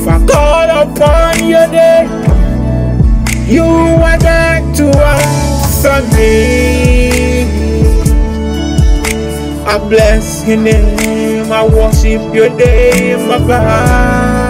I call upon your name, you are there to answer me. I bless your name, I worship your name, my God.